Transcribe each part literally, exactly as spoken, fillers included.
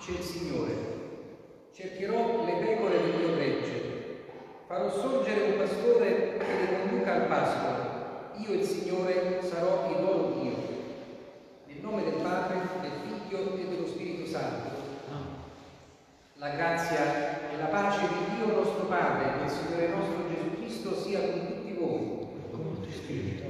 dice il Signore: cercherò le pecore del mio gregge, farò sorgere un pastore che le conduca al pascolo. Io, il Signore, sarò il loro Dio. Nel nome del Padre, del Figlio e dello Spirito Santo. La grazia e la pace di Dio nostro Padre e del Signore nostro Gesù Cristo sia con tutti voi. Con il tuo Spirito.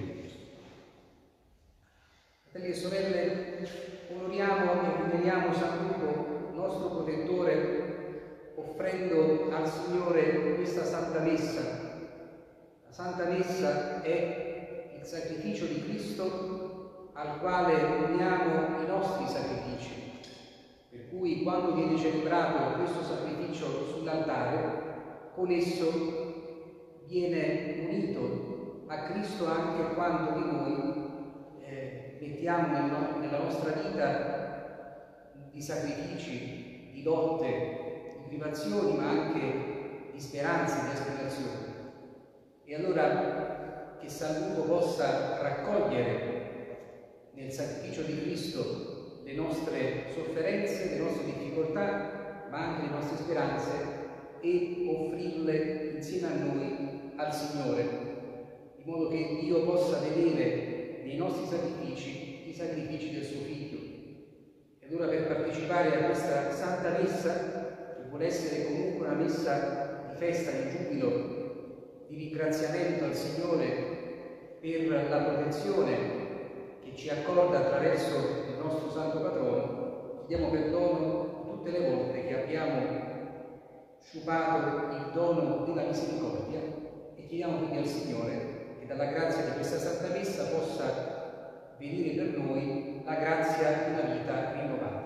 Fratelli e sorelle, onoriamo e veneriamo San Luco, nostro protettore, offrendo al Signore questa Santa Messa. La Santa Messa è il sacrificio di Cristo al quale uniamo i nostri sacrifici. Per cui quando viene celebrato questo sacrificio sull'altare, con esso viene unito a Cristo anche quanto di noi eh, mettiamo nella nostra vita di sacrifici, di lotte, di privazioni, ma anche di speranze, di aspirazioni. E allora che San Luco possa raccogliere nel sacrificio di Cristo le nostre sofferenze, le nostre difficoltà, ma anche le nostre speranze, e offrirle insieme a noi al Signore, in modo che Dio possa vedere nei nostri sacrifici i sacrifici del suo Figlio. E allora, per partecipare a questa Santa Messa, che vuole essere comunque una messa di festa, di giubilo, di ringraziamento al Signore per la protezione che ci accorda attraverso il nostro Santo Patrono, chiediamo perdono tutte le volte che abbiamo sciupato il dono della misericordia e chiediamo quindi al Signore che dalla grazia di questa Santa Messa possa venire per noi la grazia di una vita rinnovata.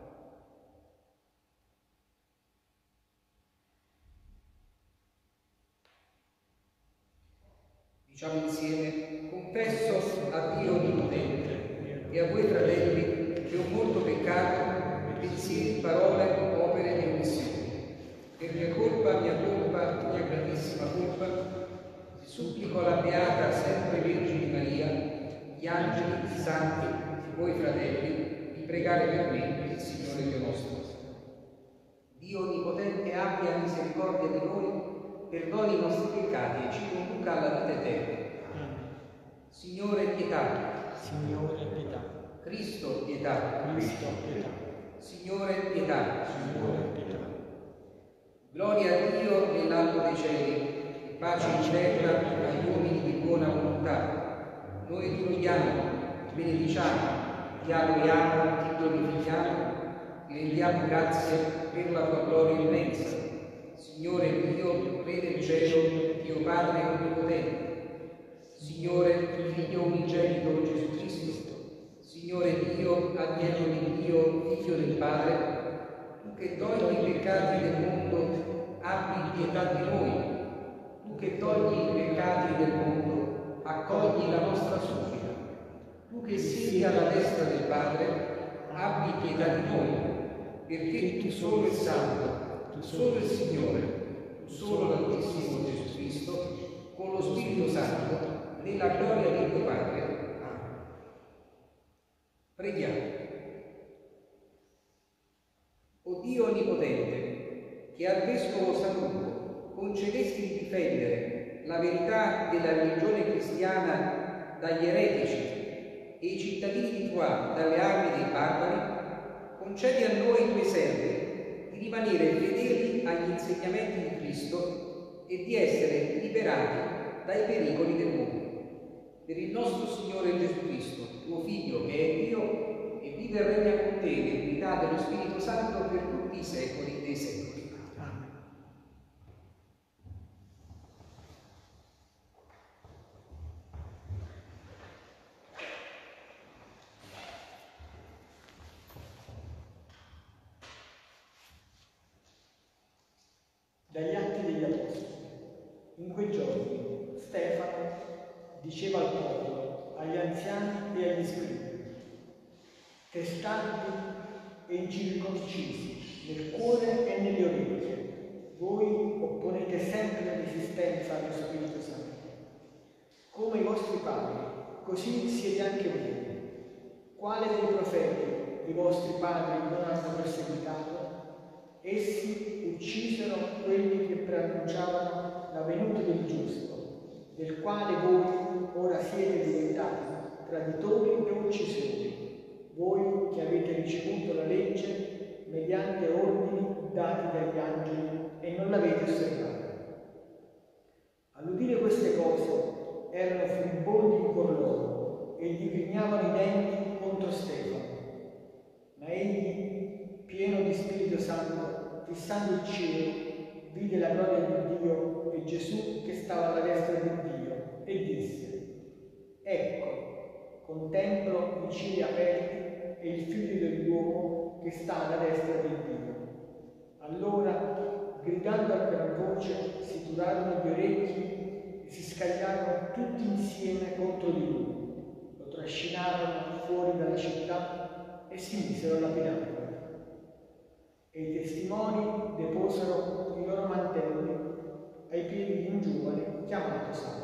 Diciamo insieme: confesso a Dio Onnipotente e a voi fratelli che ho molto peccato, pensieri, parole, opere e omissioni. Per mia colpa, mia colpa, mia grandissima colpa, supplico alla Beata sempre Vergine Maria, gli angeli, i santi, voi fratelli, di pregare per me, il Signore Dio nostro. Dio Onnipotente abbia misericordia di noi, perdoni i nostri peccati e ci conduca alla vita eterna. Signore, pietà. Signore, pietà. Cristo, pietà. Cristo, pietà. Signore, pietà. Signore, pietà. Gloria a Dio nell'alto dei cieli e pace in terra agli uomini di buona volontà. Noi ti lodiamo, ti benediciamo, ti adoriamo, ti glorifichiamo, ti rendiamo grazie per la tua gloria immensa. Signore Dio, Re del cielo, Dio Padre Onnipotente, Signore Figlio unigenito Gesù Cristo, Signore Dio, agnello di Dio, Figlio del Padre, tu che togli i peccati del mondo, abbi pietà di noi. Tu che togli i peccati del mondo, accogli la nostra supplica. Tu che siedi alla destra del Padre, abbi pietà di noi, perché tu solo il Santo, tu solo il Signore, tu solo l'Altissimo Gesù Cristo, con lo Spirito Santo, nella gloria di Dio Padre. Amen. Preghiamo. O Dio Onnipotente, che al Vescovo San Luco concedesti di difendere la verità della religione cristiana dagli eretici e i cittadini di Troyes dalle armi dei barbari, concedi a noi, i tuoi servi, di rimanere fedeli agli insegnamenti di Cristo e di essere liberati dai pericoli del mondo. Per il nostro Signore Gesù Cristo, tuo Figlio, che è Dio, e vive e regna con te nell'unità dello Spirito Santo per tutti i secoli dei secoli. Amen. Dagli Atti degli Apostoli. In quei giorni Stefano diceva al popolo, agli anziani e agli scribi: testardi e incirconcisi nel cuore e nelle orecchie, voi opponete sempre resistenza allo Spirito Santo. Come i vostri padri, così siete anche voi. Quale dei profeti i vostri padri non hanno perseguitato? Essi uccisero quelli che preannunciavano la venuta del giusto, del quale voi ora siete diventati traditori e uccisori, voi che avete ricevuto la legge mediante ordini dati dagli angeli e non l'avete osservata. All'udire queste cose erano furibondi in cuor loro e digrignavano i denti contro Stefano. Ma egli, pieno di Spirito Santo, fissando il cielo, vide la gloria di Dio e Gesù che stava alla destra di Dio e disse: ecco, contemplo i cieli aperti e il Figlio dell'uomo che sta alla destra di Dio. Allora, gridando a gran voce, si turarono gli orecchi e si scagliarono tutti insieme contro di lui. Lo trascinarono fuori dalla città e si misero a lapidarlo. E i testimoni deposero i loro mantelli ai piedi di un giovane chiamato Saulo.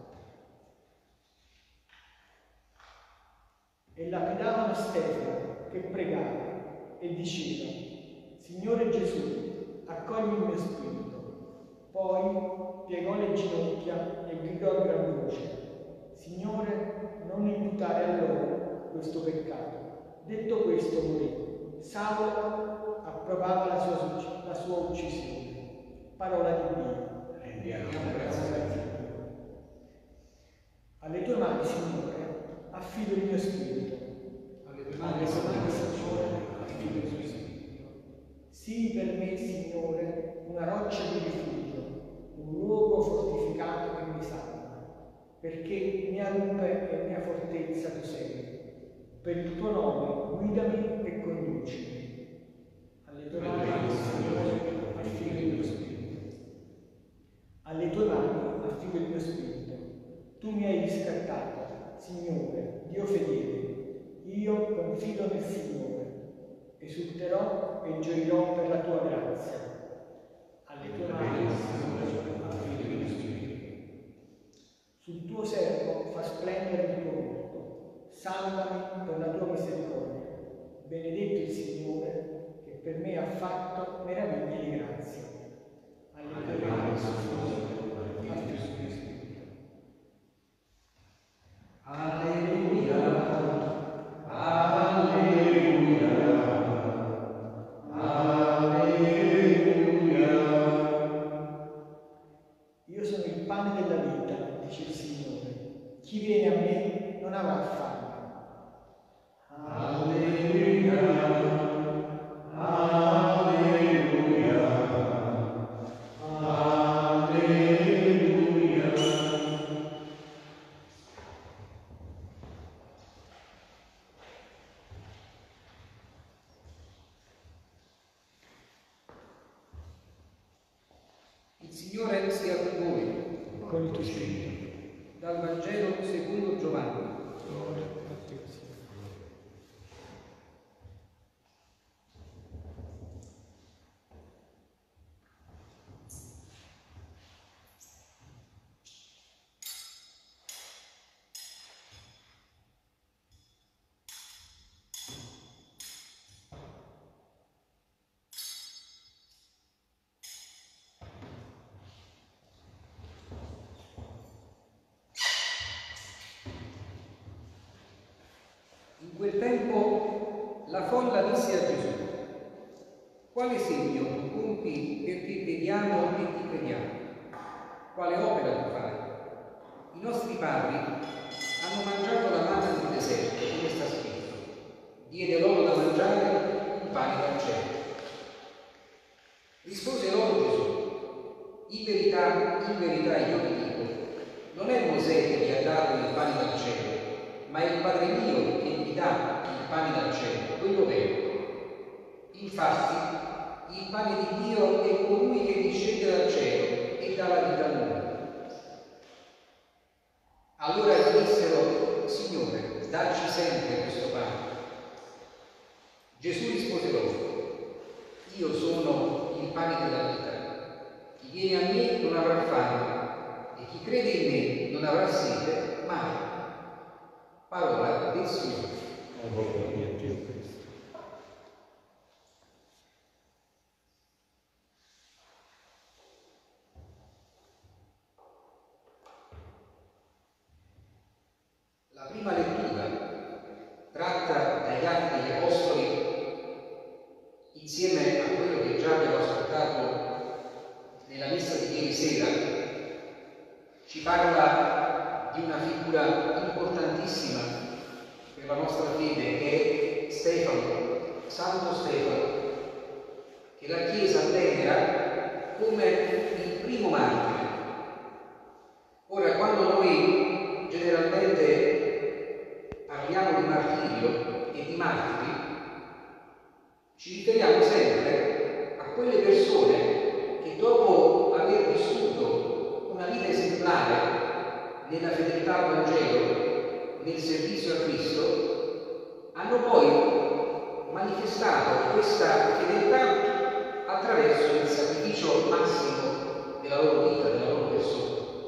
E lapidavano Stefano, che pregava, e diceva: Signore Gesù, accogli il mio spirito. Poi piegò le ginocchia e gridò a gran voce: Signore, non imputare a loro questo peccato. Detto questo morì. Saulo approvava la sua, la sua uccisione. Parola di Dio. Rendiamo grazie a Dio. Alle tue mani, Signore, affido il mio spirito. Alle tue mani, Signore, affido il mio spirito. Sii per me, Signore, una roccia di rifugio, un luogo fortificato che mi salva, perché mia rupe e mia fortezza tu sei. Per il tuo nome guidami e conducimi. Alle tue mani, Signore, affido il mio spirito. Alle tue mani affido il mio spirito. Tu mi hai riscattato, Signore, Dio fedele. Io confido nel Signore, esulterò e gioirò per la tua grazia. Alle tue mani, Signore, affido il mio spirito. Sul tuo servo fa splendere il tuo volto. Salvami per la tua misericordia. Benedetto il Signore, che per me ha fatto meraviglie di grazia. Alle tue mani, Signore, affido il mio spirito. Alleluia, alleluia, alleluia. Io sono il pane della vita, dice il Signore. Chi viene a me non avrà fame. Alleluia, alleluia, alleluia. Il Signore sia con voi. Con il tuo spirito. Dal Vangelo secondo Giovanni. In quel tempo la folla disse a Gesù: quale segno tu compi perché vediamo e ti crediamo? Quale opera tu fai? I nostri padri hanno mangiato la manna nel deserto, come sta scritto: diede loro da mangiare un pane dal cielo. Rispose loro Gesù: in verità, in verità io vi dico, non è Mosè che vi ha dato il pane dal cielo, ma è il Padre mio che vi dà il pane dal cielo, quello vero. Infatti, il pane di Dio è colui che discende dal cielo e dà la vita al mondo. Allora gli dissero: Signore, dacci sempre questo pane. Gesù rispose loro: io sono il pane della vita. Chi viene a me non avrà fame, e chi crede in me non avrà sete mai. Parola del Signore. parla di una figura importantissima per la nostra fede, che è Stefano, Santo Stefano, che la Chiesa venera come il primo martire. Ora, quando noi generalmente parliamo di martirio e di martiri, ci riferiamo sempre a quelle persone che dopo aver vissuto una vita esemplare nella fedeltà al Vangelo, nel servizio a Cristo, hanno poi manifestato questa fedeltà attraverso il sacrificio massimo della loro vita, della loro persona.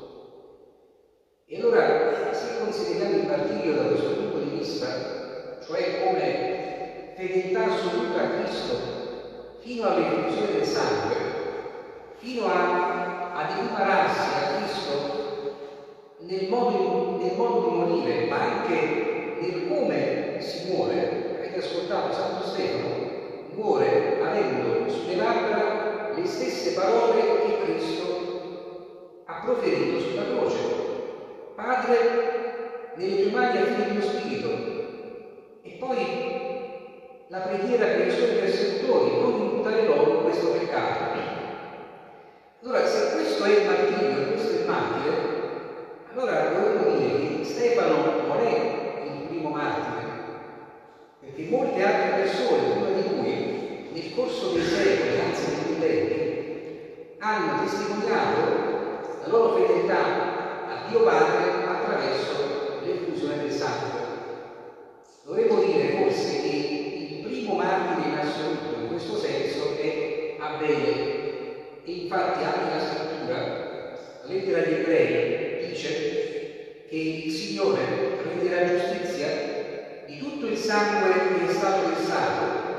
E allora, se consideriamo il martirio da questo punto di vista, cioè come fedeltà assoluta a Cristo, fino all'effusione del sangue, fino a, ad equipararsi a Cristo nel modo, nel modo di morire, ma anche nel come si muore. Avete ascoltato Santo Stefano? Muore avendo sulle labbra le stesse parole che Cristo ha proferito sulla croce. Padre, nelle tue mani affidi il mio spirito. E poi la preghiera per i suoi persecutori: non imputare loro questo peccato. Allora, se questo è il martirio e questo è il martire, allora dovremmo dire che Stefano non è il primo martire, perché molte altre persone prima di lui, nel corso dei secoli, anzi dei millenni, hanno testimoniato la loro fedeltà a Dio Padre attraverso l'effusione del sangue. Dovremmo dire forse che il primo martire in assoluto in questo senso è Abele, e infatti anche la scrittura, la lettera agli Ebrei, dice che il Signore renderà giustizia di tutto il sangue che è stato versato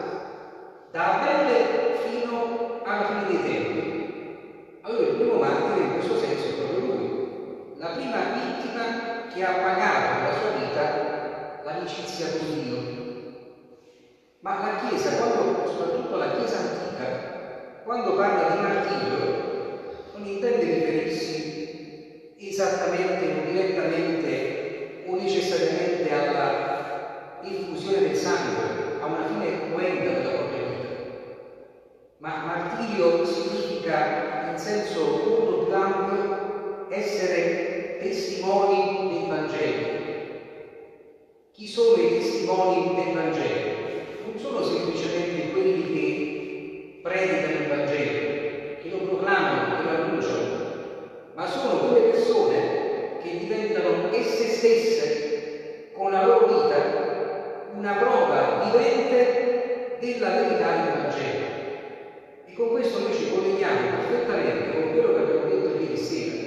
da Abele fino alla fine dei tempi. Allora il primo martire in questo senso è proprio lui, la prima vittima che ha pagato con la sua vita l'amicizia con Dio. Ma la Chiesa, quando, soprattutto la Chiesa antica, quando parla di martirio, non intende riferirsi esattamente o direttamente o necessariamente alla effusione del sangue, a una fine cruenta della propria vita. Ma martirio significa, in senso molto più ampio, essere testimoni del Vangelo. Chi sono i testimoni del Vangelo? Non sono semplicemente quelli che predicano il Vangelo, che lo proclamano, che lo annunciano, ma sono quelle persone che diventano esse stesse, con la loro vita, una prova vivente della verità del Vangelo. E con questo noi ci colleghiamo perfettamente con quello che abbiamo detto ieri sera.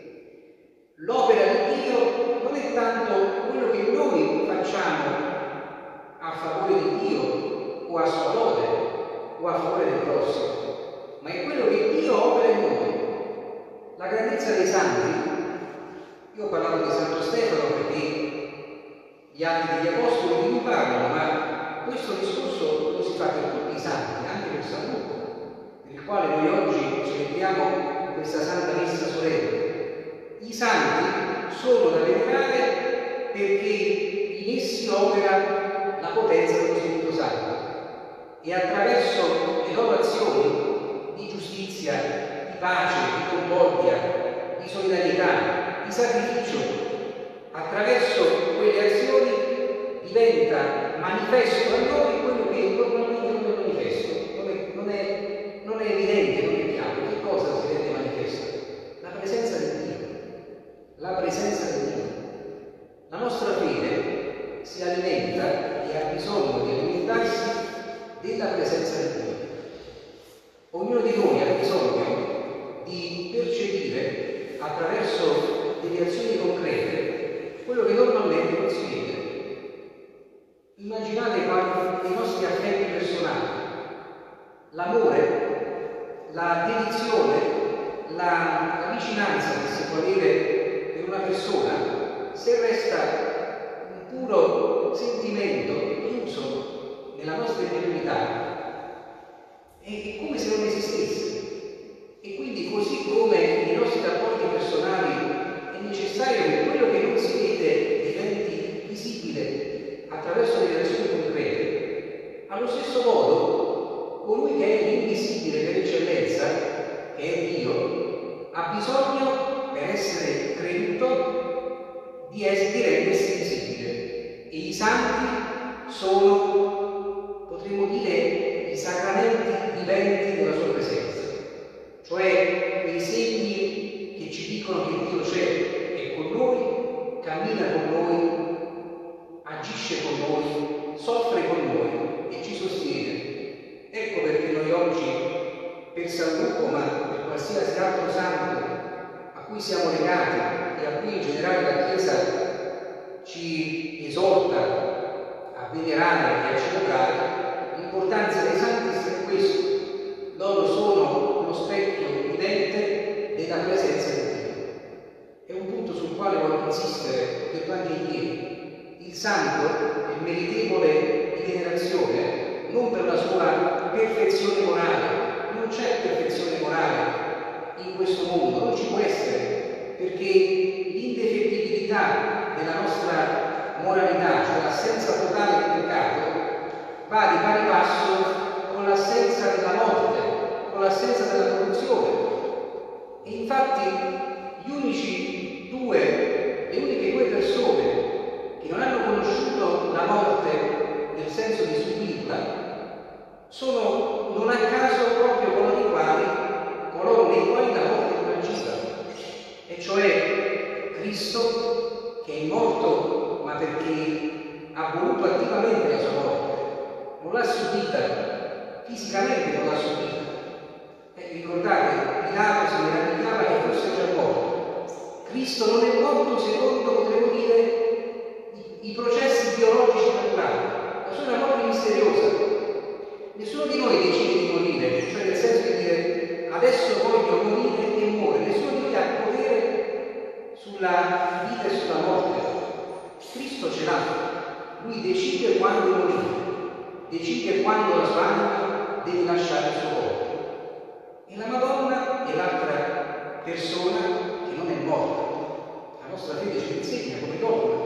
L'opera di Dio non è tanto quello che noi facciamo a favore di Dio o a sua lode o a favore del prossimo, ma è quello che Dio opera in noi. La grandezza dei santi, io ho parlato di Santo Stefano perché gli atti degli Apostoli di cui parlano, ma questo discorso lo si fa per tutti i santi, anche per San Luca, per il quale noi oggi celebriamo questa Santa Messa solenne. I santi sono da venerare perché in essi opera la potenza dello Spirito Santo e attraverso le loro azioni di giustizia, di pace, di concordia, di solidarietà, di sacrificio, attraverso quelle azioni diventa manifesto a noi quello che normalmente non è manifesto, non è, non è, non è evidente, non è chiaro. Che cosa si rende manifesto? La presenza di Dio. La presenza di Dio. La nostra fede si alimenta e ha bisogno di alimentarsi della presenza di Dio. Ognuno di noi ha bisogno di percepire attraverso delle azioni concrete quello che normalmente non si vede. Immaginate quando i nostri affetti personali, l'amore, la dedizione, la, la vicinanza che si può avere per una persona, se resta un puro sentimento chiuso nella nostra interiorità, è come se non esistesse. E quindi, così come nei nostri rapporti personali è bisogno, per essere creduto, di, essere, di rendersi visibile. E i santi sono, potremmo dire, i sacramenti viventi della sua presenza, cioè quei segni che ci dicono che Dio c'è, è con noi, cammina con noi, agisce con noi, soffre con noi e ci sostiene. Ecco perché noi oggi, per San Luco, ma per qualsiasi altro santo a cui siamo legati e a cui in generale la Chiesa ci esorta a venerare e a celebrare, l'importanza dei santi è questo: loro sono lo specchio vivente della presenza di Dio. È un punto sul quale voglio insistere, ho detto anche ieri. Il santo è meritevole di venerazione non per la sua perfezione morale, non c'è perfezione morale in questo mondo, non ci può essere, perché l'indefettibilità della nostra moralità, cioè l'assenza totale di peccato, va di pari passo con l'assenza della morte, con l'assenza della corruzione. E infatti gli unici due, le uniche due persone che non hanno conosciuto la morte nel senso di subirla sono non a caso proprio coloro i quali, coloro nei quali la morte non agiva, e cioè Cristo, che è morto ma perché ha voluto attivamente la sua morte, non l'ha subita, fisicamente non l'ha subita. Eh, ricordate, Pilato si meravigliava che fosse già morto. Cristo non è morto secondo, potremmo dire, i, i processi biologici naturali. La sua è una morte misteriosa. Nessuno di noi decide di morire, cioè nel senso di dire adesso voglio morire e muore. Nessuno di noi ha potere sulla vita e sulla morte. Cristo ce l'ha. Lui decide quando morire, decide quando la sua anima deve lasciare il suo corpo. E la Madonna è l'altra persona che non è morta. La nostra fede ci insegna come donna.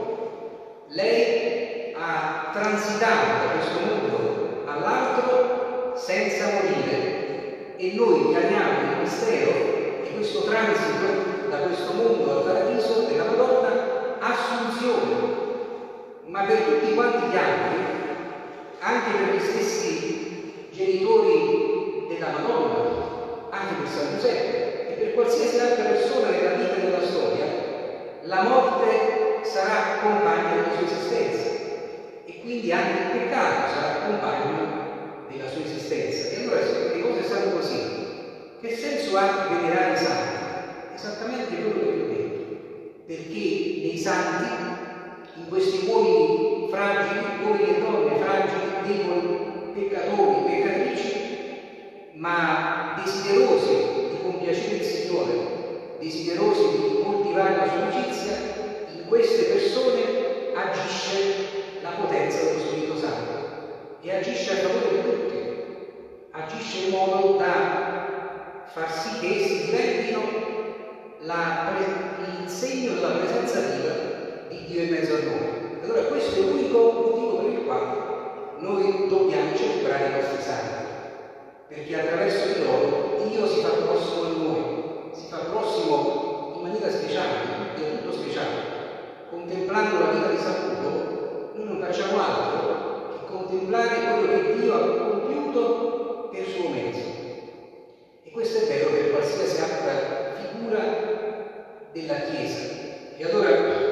Lei ha transitato da questo mondo all'altro senza morire, e noi chiamiamo il mistero di questo transito da questo mondo al paradiso della Madonna assunzione. Ma per tutti quanti gli altri, anche per gli stessi genitori della Madonna, anche per San Giuseppe e per qualsiasi altra persona nella vita e nella storia, la morte sarà compagna della sua esistenza, e quindi anche il peccato sarà compagno della sua esistenza. E allora, se le cose stanno così, che senso ha venerare i santi? Esattamente quello che vi ho detto, perché nei santi, in questi uomini fragili, uomini e donne fragili, deboli, peccatori, peccatrici, ma desiderosi di compiacere il Signore, desiderosi di coltivare la sua amicizia, in queste persone agisce la potenza dello Spirito Santo, e agisce a favore di tutti, agisce in modo da far sì che essi diventino la, il segno della presenza viva di Dio in mezzo a noi. Allora questo è l'unico motivo per il quale noi dobbiamo celebrare i nostri santi, perché attraverso di loro Dio si fa prossimo a noi, si fa prossimo in maniera speciale, del tutto speciale. Contemplando la vita di San Luco, noi non facciamo altro che contemplare quello che Dio ha compiuto per suo mezzo. E questo è vero per qualsiasi altra figura della Chiesa. E allora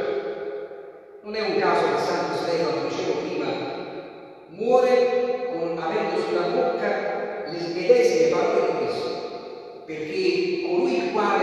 non è un caso che Santo Stefano, dicevo prima, muore con, avendo sulla bocca le medesime parole di Cristo, perché colui il quale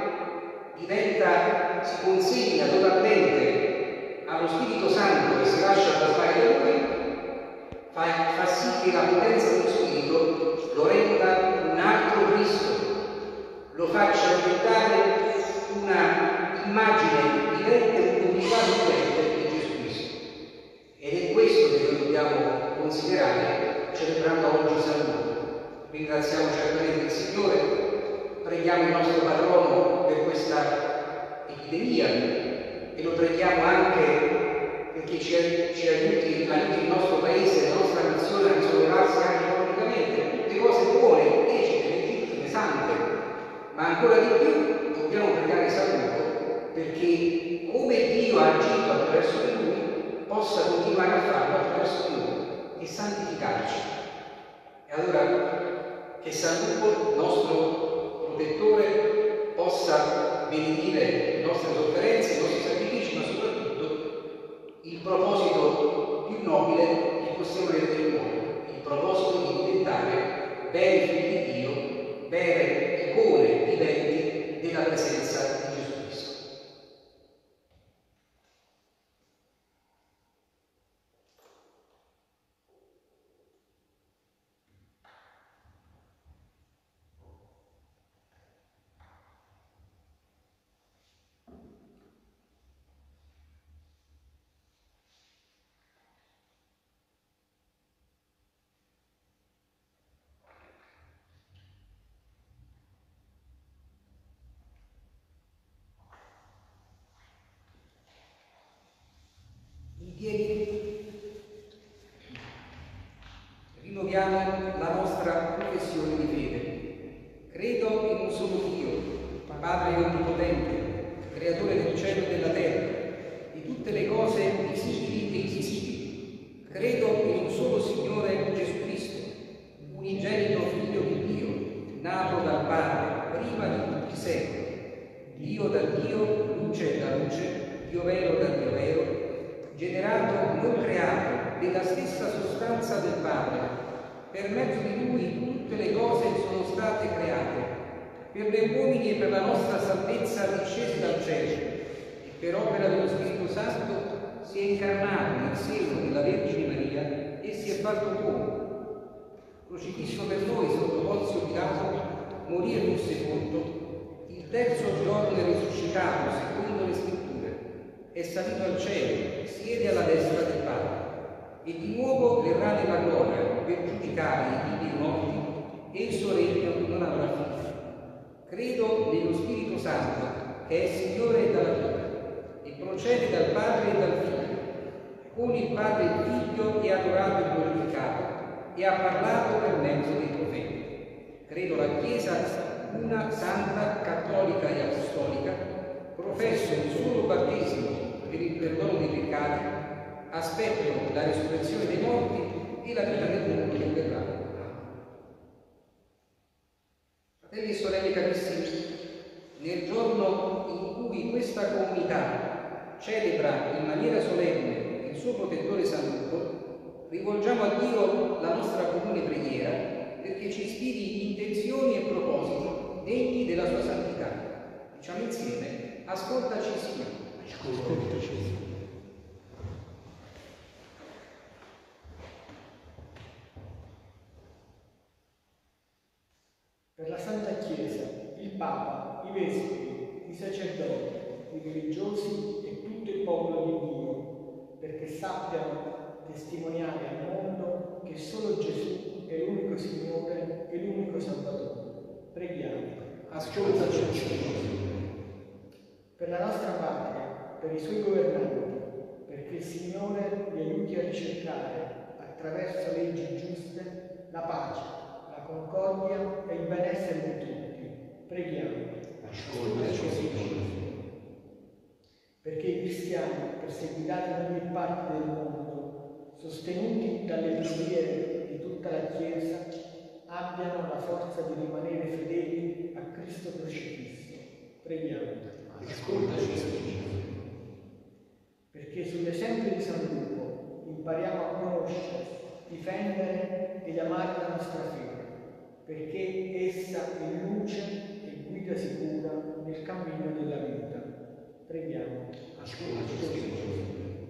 diventa, si consegna totalmente allo Spirito Santo e si lascia plasmare da lui, fa, fa sì che la potenza dello Spirito lo renda un altro Cristo, lo faccia diventare una immagine vivente, un'unità vivente di Gesù Cristo. Ed è questo che noi dobbiamo considerare celebrando oggi San Luco. Ringraziamo certamente il Signore, preghiamo il nostro patrono per questa epidemia e lo preghiamo anche perché ci, ci aiuti, aiuti il nostro paese, la nostra nazione a risollevarsi anche economicamente, tutte cose buone, lecite, legittime, sante, ma ancora di più dobbiamo pregare San Luco perché come Dio ha agito attraverso di lui possa continuare a farlo attraverso di noi e santificarci. E allora che San Luco, nostro protettore, possa benedire le nostre sofferenze, i nostri sacrifici, ma soprattutto il proposito più nobile che possiamo avere nel cuore, il proposito di diventare veri figli di Dio, vere icone viventi della presenza di Gesù Cristo. Ieri rinnoviamo la nostra professione di fede. Credo in un solo Dio, Padre Onnipotente, Creatore del cielo e della terra, di tutte le cose visibili e invisibili. Credo in un solo Signore Gesù Cristo, unigenito Figlio di Dio, nato dal Padre, prima di tutti i secoli, Dio da Dio, luce da luce, Dio vero da Dio vero, generato, non creato, della stessa sostanza del Padre. Per mezzo di Lui tutte le cose sono state create, per gli uomini e per la nostra salvezza discese dal cielo, e per opera dello Spirito Santo si è incarnato nel seno della Vergine Maria e si è fatto uomo. Crocifisso per noi sotto Ponzio Pilato, morì e fu sepolto, il terzo giorno è risuscitato secondo le Scritture, è salito al cielo, siede alla destra del Padre, e di nuovo verrà nella gloria per giudicare i vivi e i morti, e il suo regno non avrà fine. Credo nello Spirito Santo, che è Signore dalla vita, e procede dal Padre e dal Figlio. Con il Padre e il Figlio è adorato e glorificato, e ha parlato per mezzo dei profeti. Credo la Chiesa una, santa, cattolica e apostolica, professo il solo battesimo per il perdono dei peccati, aspetto la risurrezione dei morti e la vita del mondo che verrà. Fratelli e sorelle carissimi, nel giorno in cui questa comunità celebra in maniera solenne il suo protettore San Luco, rivolgiamo a Dio la nostra comune preghiera perché ci ispiri intenzioni e propositi degni della sua santità. Diciamo insieme: ascoltaci, Signore. Ascoltaci. Per la Santa Chiesa, il Papa, i Vescovi, i sacerdoti, i religiosi e tutto il popolo di Dio, perché sappiano testimoniare al mondo che solo Gesù è l'unico Signore e l'unico Salvatore. Preghiamo. Ascoltaci, Signore. Per la nostra patria, per i suoi governanti, perché il Signore li aiuti a ricercare, attraverso leggi giuste, la pace, la concordia e il benessere di tutti. Preghiamo. Ascoltaci, Signore. Perché i cristiani, perseguitati in ogni parte del mondo, sostenuti dalle preghiere di tutta la Chiesa, abbiano la forza di rimanere fedeli a Cristo crocifisso. Preghiamo. Ascoltaci, Signore. Perché sull'esempio di San Luco impariamo a conoscere, difendere ed amare la nostra fede, perché essa è luce e guida sicura nel cammino della vita. Preghiamo. Ascoltaci, Signore.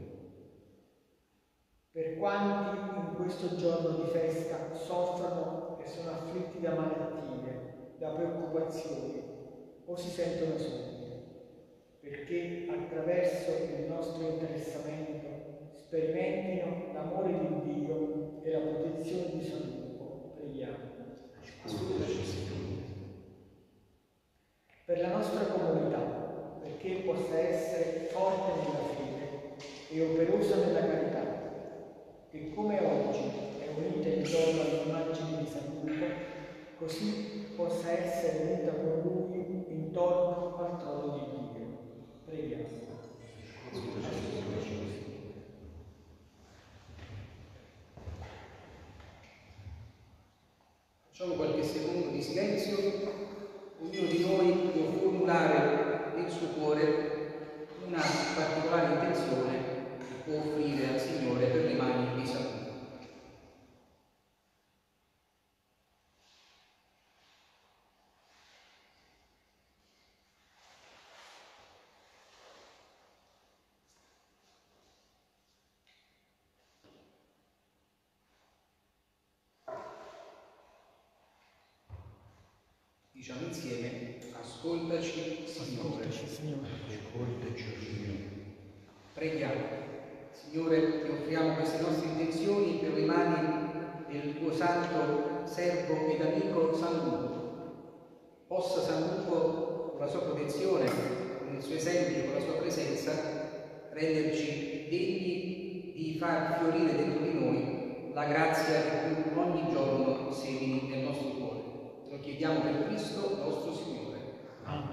Per quanti in questo giorno di festa soffrono e sono afflitti da malattie, da preoccupazioni o si sentono soli, perché attraverso il nostro interessamento sperimentino l'amore di Dio e la protezione di San Luco. Preghiamo. Ascoltaci, Signore. Per la nostra comunità, perché possa essere forte nella fede e operosa nella carità, e come oggi è unita intorno all'immagine di San Luco, così possa essere unita con lui intorno silenzio, ognuno di noi può formulare nel suo cuore una particolare intenzione che può offrire al Signore per le mani di Saluto. Diciamo insieme, ascoltaci Signore. Ascoltaci, Signore. Ascoltaci, Signore. Preghiamo. Signore, ti offriamo queste nostre intenzioni per le mani del tuo santo servo ed amico San Luco. Possa San Luco, con la sua protezione, con il suo esempio, con la sua presenza, renderci degni di far fiorire dentro di noi la grazia che tu ogni giorno semini nel nostro cuore. Te lo chiediamo per Cristo nostro Signore. Amen.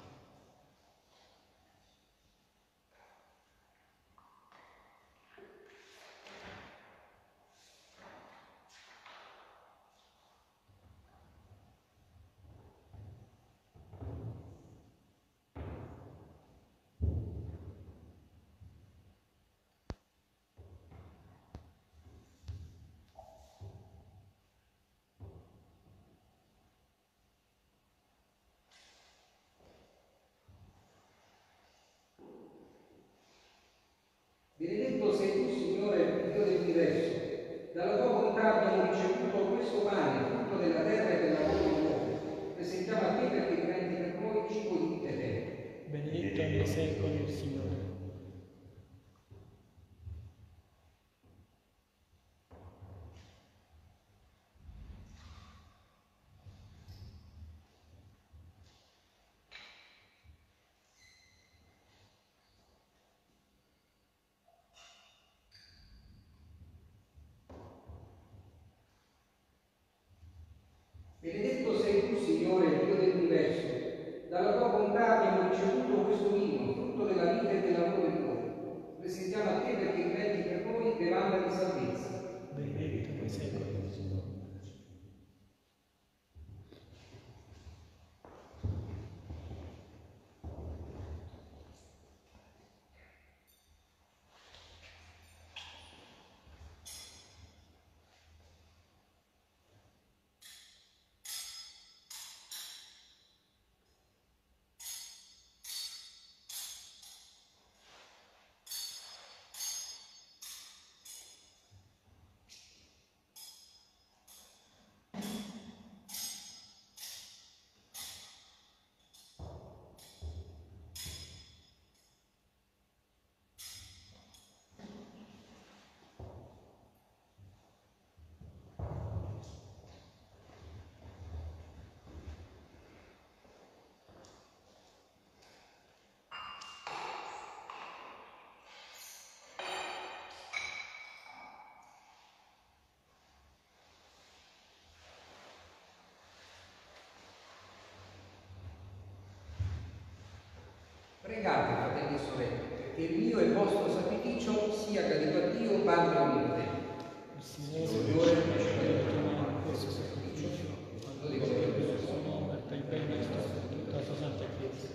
Benedetto sei tu, Signore, Dio dell'universo. Dalla tua bontà abbiamo ricevuto questo pane, frutto della terra e del lavoro dell'uomo. Presentiamo a te perché diventi per noi cibo di vita eterna. Benedetto nei secoli il Signore. Benedetto sei tu, Signore, Dio dell'universo. Dalla tua bontà abbiamo ricevuto questo vino, frutto della vita e del lavoro dell'uomo. Presentiamo a te perché diventi per noi bevanda di salvezza. Benedetto nei secoli il Signore. Pregate, fratelli e sorelle, perché il mio e il vostro sacrificio sia gradito a Dio, Padre onnipotente. Il Signore riceve questo sacrificio, quando riceve il suo nome per il bene nostro e tutta la sua santa Chiesa.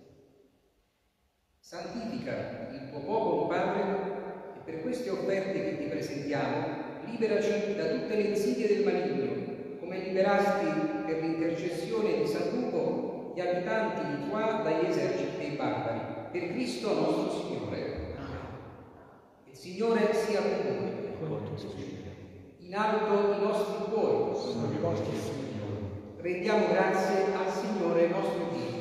Santifica il tuo popolo, Padre, e per queste offerte che ti presentiamo, liberaci da tutte le insidie del maligno, come liberasti per l'intercessione di San Luco gli abitanti di Troyes dagli eserciti dei barbari, per Cristo nostro Signore. Il Signore sia con voi. Con il tuo spirito. In alto i nostri cuori. Sono rivolti al Signore. Rendiamo grazie al Signore nostro Dio.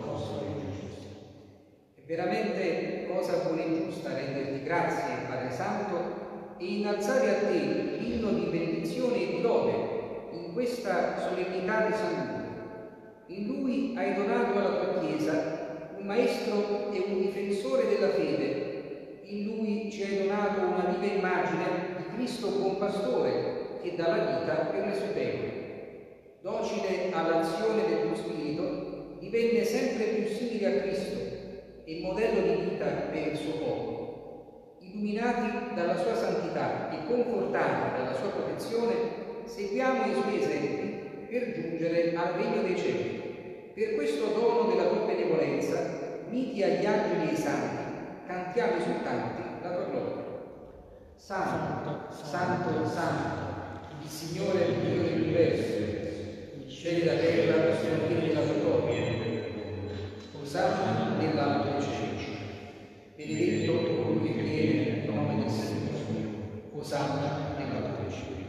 È veramente cosa buona e giusta renderti grazie, Padre Santo, e innalzare a te l'inno di benedizione e di lode in questa solennità di San Luco. In lui hai donato alla tua Chiesa un maestro e un difensore della fede. In lui ci hai donato una viva immagine di Cristo buon pastore che dà la vita per le sue pecore. Docile all'azione del tuo Spirito, divenne sempre più simile a Cristo e modello di vita per il suo popolo. Illuminati dalla sua santità e confortati dalla sua protezione, seguiamo i suoi esempi per giungere al regno dei cieli. Per questo dono della tua benevolenza, miti agli angeli e ai santi, cantiamo esultanti la tua gloria. Santo, santo, santo, il Signore è il Dio dell'universo, i cieli e la terra sono pieni della tua gloria. Osanna nell'alto dei cieli. Benedetto colui che viene nel nome del Signore. Osanna nell'alto dei cieli.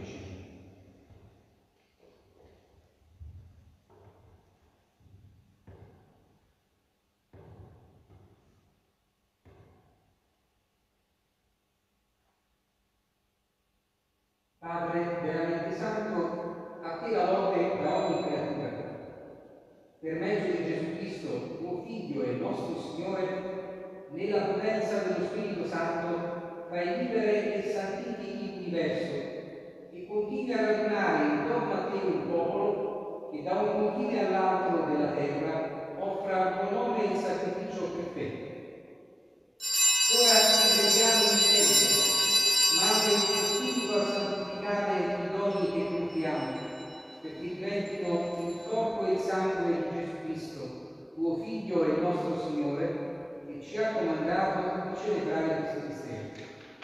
Padre veramente santo, a te la lode da ogni creatura. Per mezzo di Gesù Cristo, tuo Figlio e nostro Signore, nella potenza dello Spirito Santo, fai vivere e santifichi l'universo e continui a radunare intorno a te un popolo che da un confine all'altro della terra offra al tuo nome il sacrificio perfetto. Ora ti preghiamo in tempo, manda il tuo Spirito a santificare i doni che ti offriamo, perché diventino il corpo e il sangue di Gesù Cristo, tuo Figlio e nostro Signore, che ci ha comandato di celebrare questo mistero.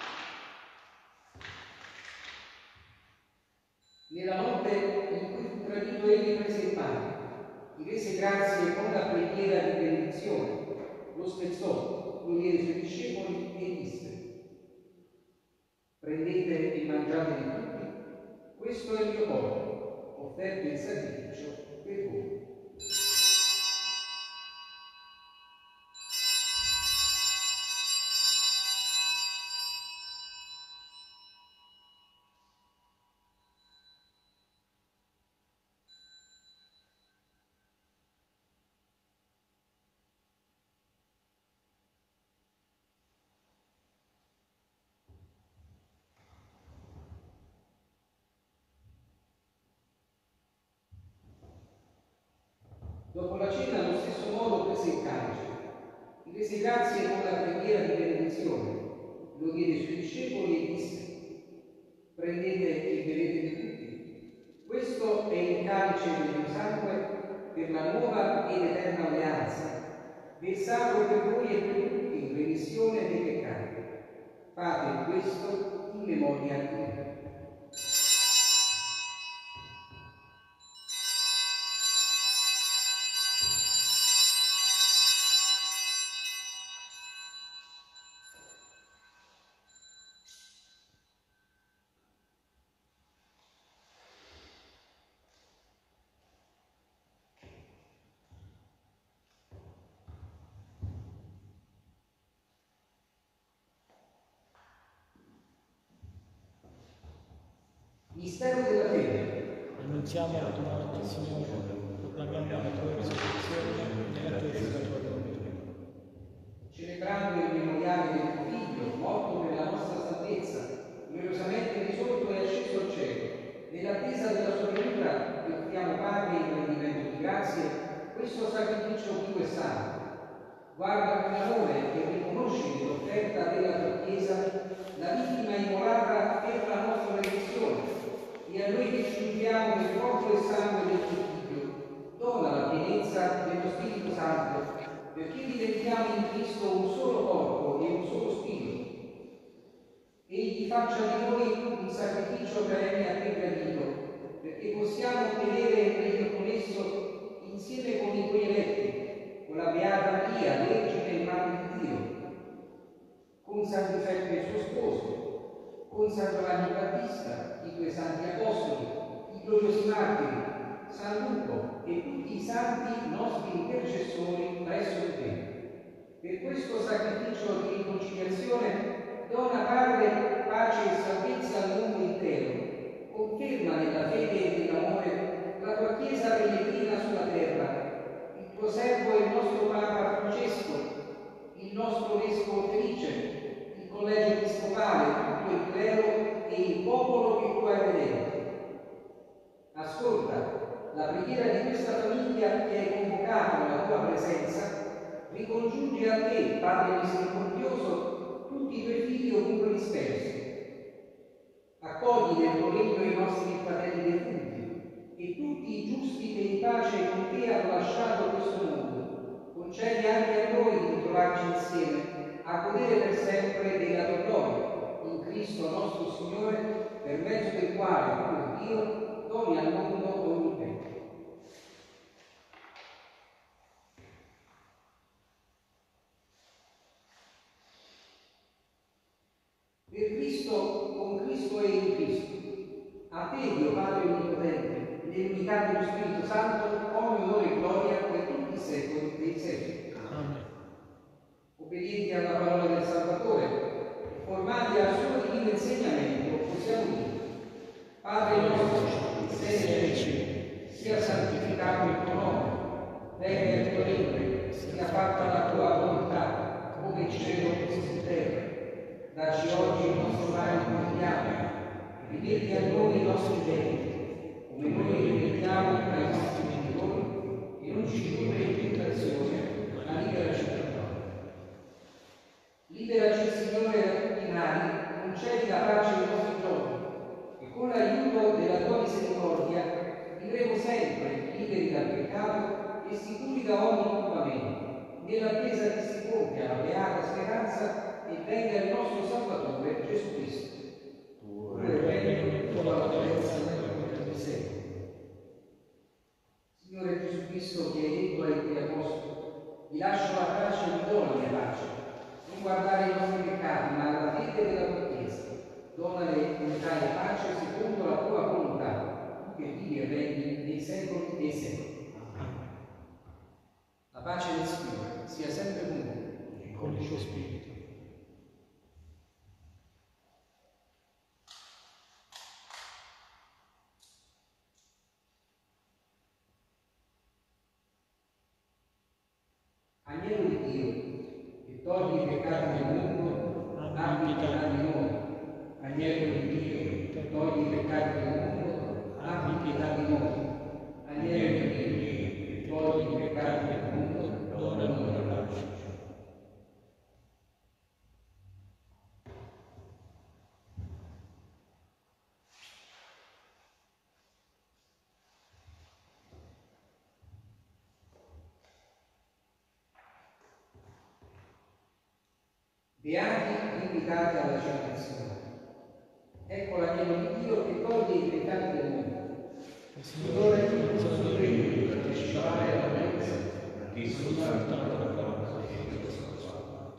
Nella notte in cui fu tradito egli prese il pane, ti rese grazie con la preghiera di benedizione, lo spezzò, lo diede ai suoi discepoli e disse: prendete e mangiate di tutti, questo è il mio corpo, offerto in sacrificio per voi. Dopo la cena, allo stesso modo, prese il calice, gli rese grazie con la preghiera di benedizione, lo diede ai suoi discepoli e disse: prendete e bevete di tutti, questo è il calice del mio sangue per la nuova ed eterna alleanza, versato per voi e per tutti in remissione dei peccati. Fate questo in memoria di me. Mistero della fede. Annunziamo la tua morte, Signore, proclamiamo la tua risurrezione e la tua risurrezione. Celebrando il memoriale del tuo Figlio, morto per la nostra salvezza, gloriosamente risorto e asceso al cielo, nell'attesa della sua venuta, ti offriamo, Padre, in rendimento di grazie, questo sacrificio vivo e santo. Guarda con amore e riconosci nell'offerta della tua Chiesa la vittima immolata per la nostra remissione, e a noi che ci uniamo nel corpo e sangue del tuo Figlio, dona la pienezza dello Spirito Santo, perché diventiamo in Cristo un solo corpo e un solo Spirito. Egli faccia di noi un sacrificio perenne a te gradito, perché possiamo ottenere il regno con esso insieme con i tuoi eletti, con la Beata Maria, Vergine e Madre di Dio, con San Giuseppe suo sposo, con San Giovanni Battista, i tuoi santi apostoli, i gloriosi martiri, San Luco e tutti i santi nostri intercessori presso di te. Per questo sacrificio di riconciliazione dona, Padre, pace e salvezza al mondo intero, conferma nella fede e nell'amore la tua Chiesa pellegrina sulla terra, il tuo servo e il nostro Papa Francesco, il nostro Vescovo Felice, il collegio episcopale, tutto il clero e il popolo che tu hai redento. Ascolta la preghiera di questa famiglia che hai convocato nella tua presenza, ricongiunge a te, Padre misericordioso, tutti i tuoi figli ovunque dispersi. Accogli nel tuo regno i nostri fratelli defunti e tutti i giusti che in pace con te hanno lasciato questo mondo, concedi anche a noi di trovarci insieme a godere per sempre della tua gloria, in Cristo nostro Signore, per mezzo del quale tu, Dio, doni al mondo ogni bene. Per Cristo, con Cristo e in Cristo, a te, Dio Padre Onnipotente, nell'unità dello Spirito Santo, ogni onore e gloria per tutti i secoli dei secoli. Amen. Obbedienti alla parola del Salvatore e formati al suo divino insegnamento, possiamo dire: Padre nostro, che sei nei cieli, sia santificato il tuo nome, venga il tuo regno, sia fatta la tua volontà, come in cielo così in terra. Dacci oggi il nostro pane quotidiano, rimetti a noi i nostri debiti, come noi rimettiamo ai nostri debitori, e non ci indurre in tentazione, ma liberaci dal male. Liberaci, Signore, da tutti i mali, concedi la pace ai nostri giorni, e con l'aiuto della tua misericordia vivremo sempre liberi dal peccato e sicuri da ogni turbamento, nell'attesa che si compia la beata speranza e venga il nostro Salvatore Gesù Cristo. Tu regni con la potenza nel tuo secolo. Signore Gesù Cristo, che hai detto ai tuoi apostoli: vi lascio la pace e vi do la mia pace. Non guardare i nostri peccati, ma la fede della tua Chiesa. Donale unità e pace secondo la tua volontà, tu che vivi e regni nei secoli dei secoli. Amen. La pace del Signore sia sempre con voi E con il tuo spirito. Agnello di Dio, che togli i peccati del mondo, abbi pietà di noi. Agnello di Dio, che togli i peccati del mondo, abbi pietà di noi. Agnello di Dio, che togli i peccati del mondo, dona noi la pace. Beati invitati alla celebrazione. Ecco l'agnello di Dio che toglie i peccati del mondo. Signore, non sono degno di partecipare alla messa, ma ti soltanto la parola e io sono salvato.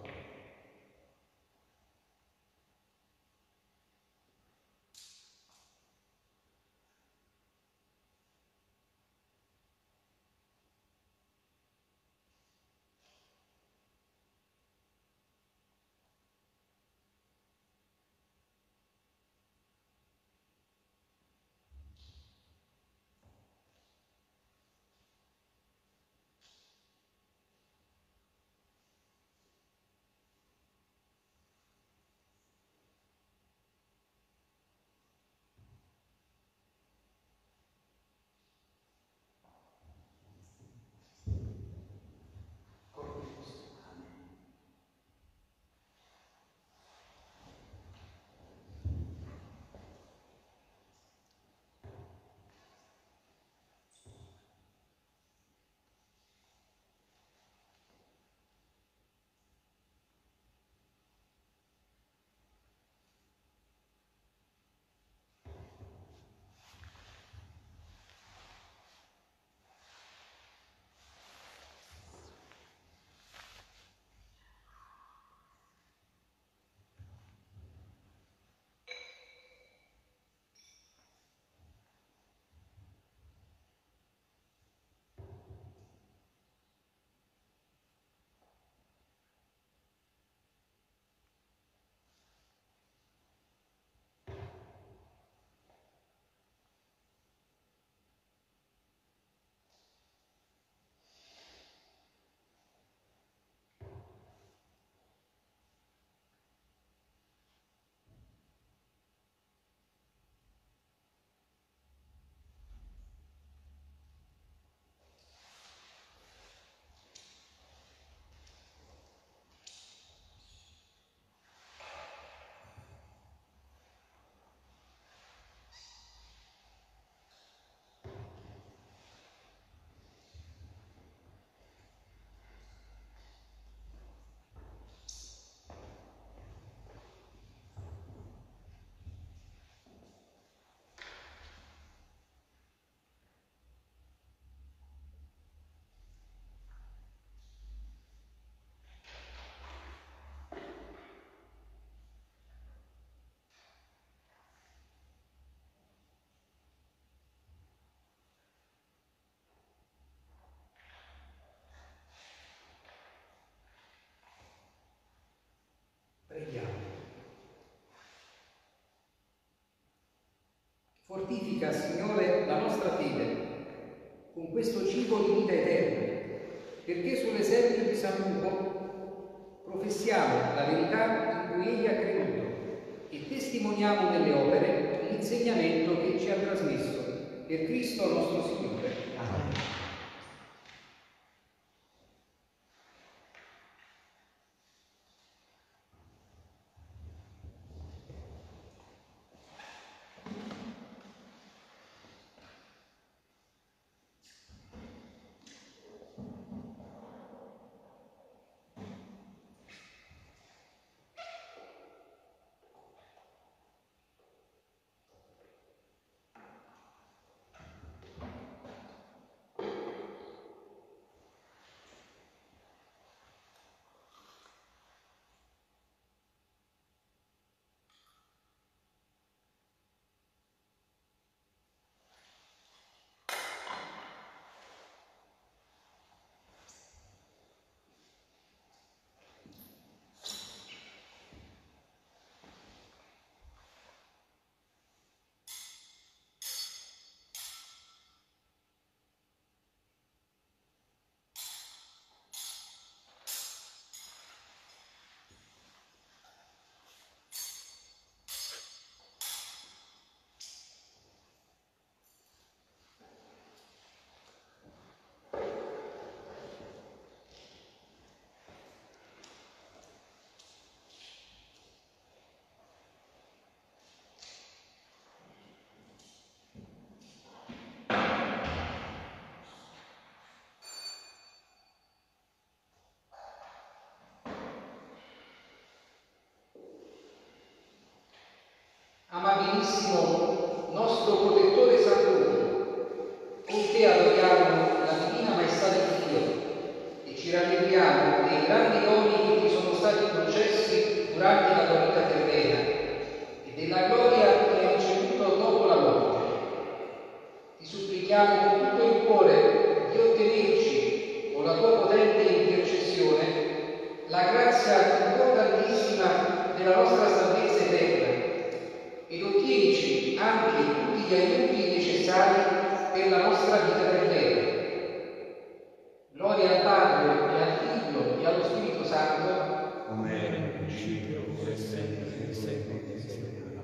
Fortifica, Signore, la nostra fede con questo cibo di vita eterna, perché sull'esempio di San Luco professiamo la verità in cui egli ha creduto e testimoniamo nelle opere l'insegnamento che ci ha trasmesso. Per Cristo nostro Signore. Amen. Amabilissimo nostro protettore San Luco, con te adoriamo la divina maestà di Dio e ci rallegriamo dei grandi doni che ti sono stati concessi durante la tua vita terrena e della gloria che hai ricevuto dopo la morte. Ti supplichiamo con tutto il cuore di ottenerci, con la tua potente intercessione, la grazia importantissima della nostra salvezza eterna, ed ottienici anche tutti gli aiuti necessari per la nostra vita terrena. Gloria al Padre, e al Figlio, e allo Spirito Santo, come era nel principio, ora e sempre, e sempre, e sempre.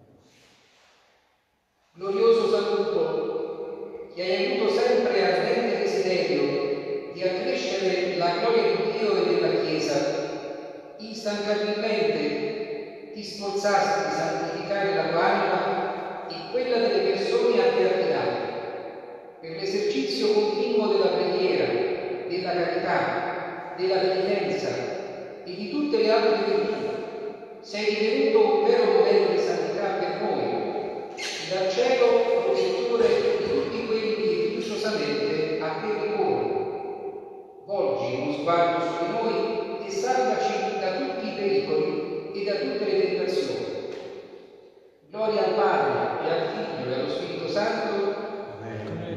Glorioso San Luco, che hai avuto sempre ardente desiderio di accrescere la gloria di Dio e della Chiesa, instancabilmente ti sforzasti di santificare la tua anima e quella delle persone a te affidate, per l'esercizio continuo della preghiera, della carità, della penitenza e di tutte le altre virtù. Sei divenuto un vero modello di santità per noi, dal cielo protettore di tutti quelli che fiduciosamente a te ricorrono. Volgi uno sguardo su di noi e salvaci da tutti i pericoli e da tutte le tentazioni. Gloria al Padre, e al Figlio, e allo Spirito Santo. Amen.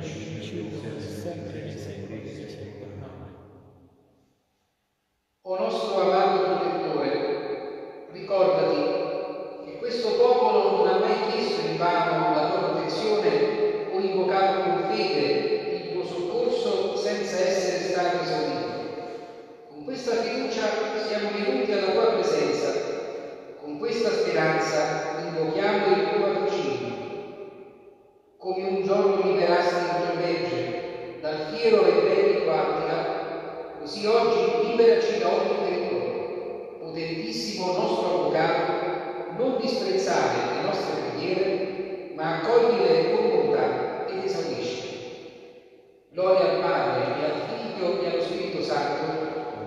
O nostro amato protettore, ricordati che questo popolo non ha mai chiesto in vano la tua protezione o invocato con fede il tuo soccorso senza essere stato esaudito. Con questa fiducia siamo venuti alla tua presenza. Con questa speranza invochiamo il tuo patrocinio. Come un giorno liberasti il tuo legge dal fiero e bellico Attila, così oggi liberaci da ogni pericolo. Potentissimo nostro avvocato, non disprezzare le nostre preghiere, ma accoglile con bontà ed esaudisci. Gloria al Padre, e al Figlio, e allo Spirito Santo.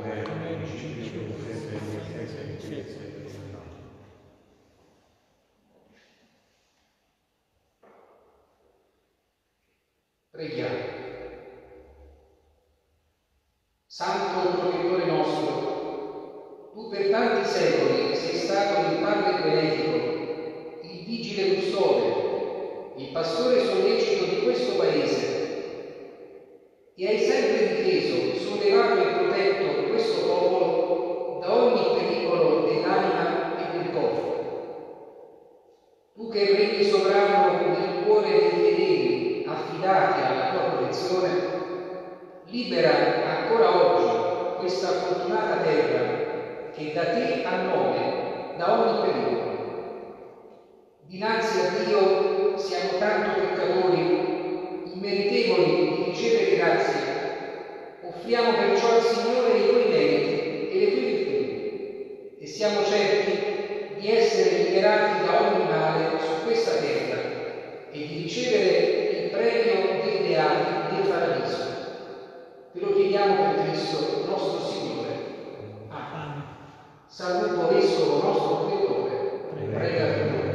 Preghiamo. Santo protettore nostro, tu per tanti secoli sei stato il Padre benefico, il vigile custode, il pastore sollecito di questo Paese, e hai sempre difeso, sollevato e protetto questo popolo da ogni pericolo dell'anima e del corpo. Tu che regni sovrano nel cuore ancora oggi questa fortunata terra che da te ha nome da ogni periodo. Dinanzi a Dio siamo tanto peccatori, immeritevoli di ricevere grazie. Offriamo perciò al Signore i tuoi meriti e le tue virtù e siamo certi di essere liberati da ogni male su questa terra e di ricevere il premio dei beati del paradiso. Te lo chiediamo per Cristo nostro Signore. Amen. Saluto Vescovo nostro protettore, prega per noi.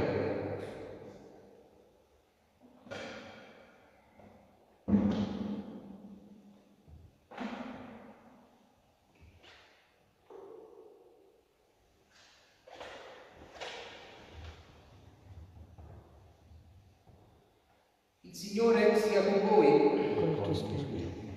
Il Signore sia con voi. Con il tuo spirito.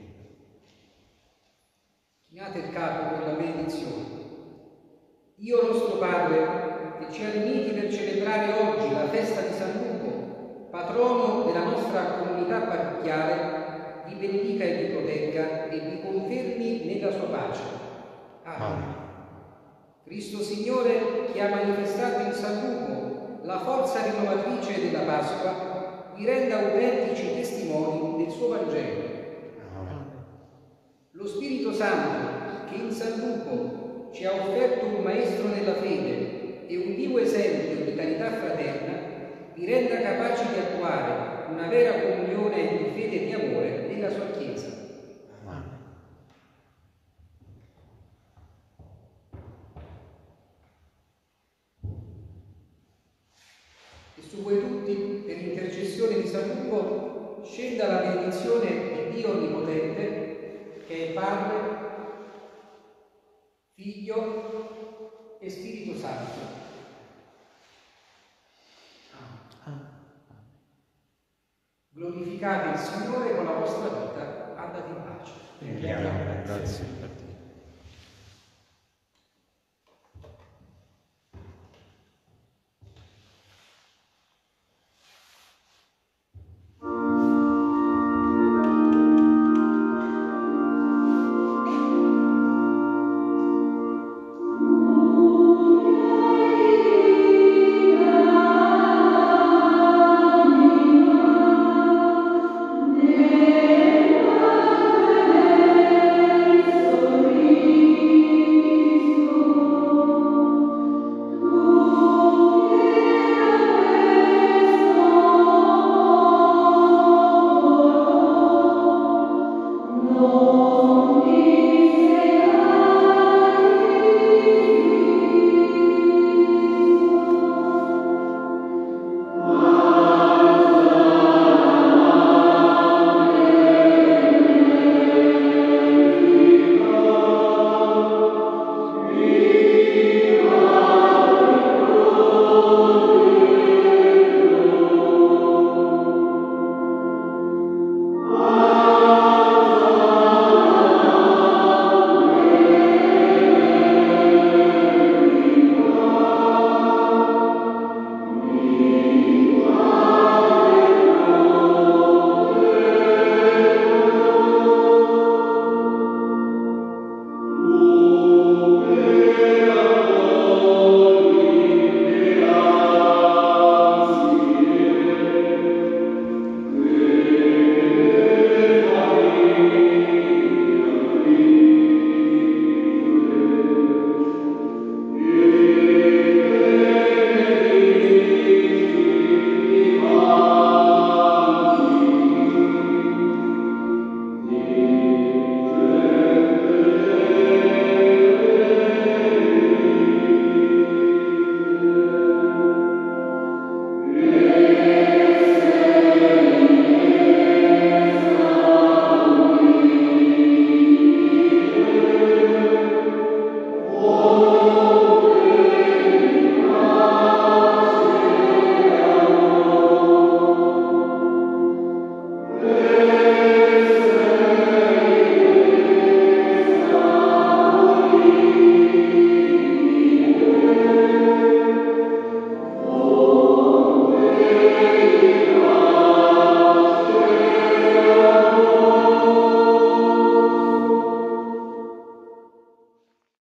Chinate il capo per la benedizione. Dio nostro Padre, che ci ha riuniti per celebrare oggi la festa di San Luco, patrono della nostra comunità parrocchiale, vi benedica e vi protegga e vi confermi nella sua pace. Amen. Cristo Signore, che ha manifestato in San Luco la forza rinnovatrice della Pasqua, vi renda autentici testimoni del suo Vangelo. Amen. Lo Spirito Santo, che in San Luco ci ha offerto un maestro nella fede e un vivo esempio di carità fraterna, vi renda capaci di attuare una vera comunione di fede e di amore nella sua Chiesa. Amen. E su voi tutti, per intercessione di San Luco, scenda la benedizione di Dio Onnipotente, che è Padre, Figlio e Spirito Santo. Amen. Glorificate il Signore con la vostra vita, andate in pace. Preghiamo, grazie.